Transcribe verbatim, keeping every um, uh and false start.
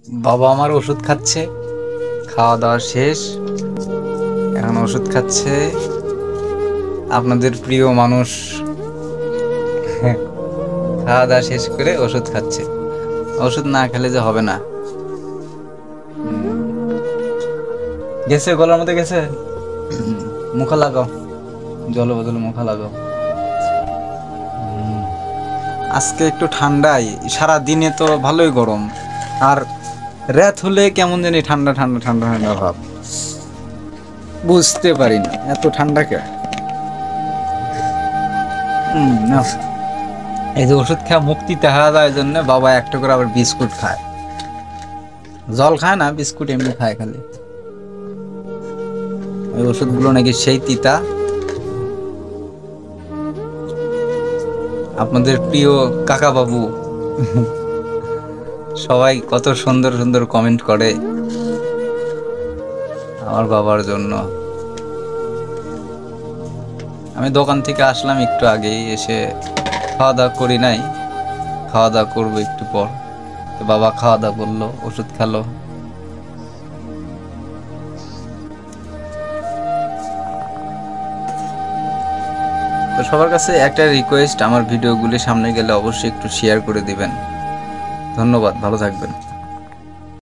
বাবা আমার ওষুধ খাচ্ছে, খাওয়া দাওয়া শেষ, এখন ওষুধ খাচ্ছে। আপনাদের প্রিয় মানুষ খাওয়া দাওয়া শেষ করে ওষুধ খাচ্ছে। ওষুধ না খেলে যে হবে না। গেছে গলার মধ্যে গেছে, মুখে লাগাও, জল বদলে মুখে লাগাও। আজকে একটু ঠান্ডাই, সারা দিনে তো ভালোই গরম, আর রাত হলে কেমন জানি ঠান্ডা ঠান্ডা ঠান্ডা ঠান্ডা ভাব, বুঝতে পারি না এত ঠান্ডা কে। এই যে ওষুধ খাওয়া মুক্তি দেখা যায় জন্য বাবা একটা করে আবার বিস্কুট খায়, জল খায় না, বিস্কুট এমনি খায় খালি। ওই ওষুধগুলো নাকি সেই তিতা। আপনাদের প্রিয় কাকা বাবু সবাই কত সুন্দর সুন্দর কমেন্ট করে আমার বাবার জন্য। আমি দোকান থেকে আসলাম একটু আগেই, এসে খাওয়া দাওয়া করি নাই, খাওয়া দাওয়া করবো একটু পর। তো বাবা খাওয়া দাওয়া করলো, ওষুধ খেলো। তো সবার কাছে একটা রিকোয়েস্ট, আমার ভিডিওগুলি সামনে গেলে অবশ্যই একটু শেয়ার করে দিবেন। ধন্যবাদ, ভালো থাকবেন।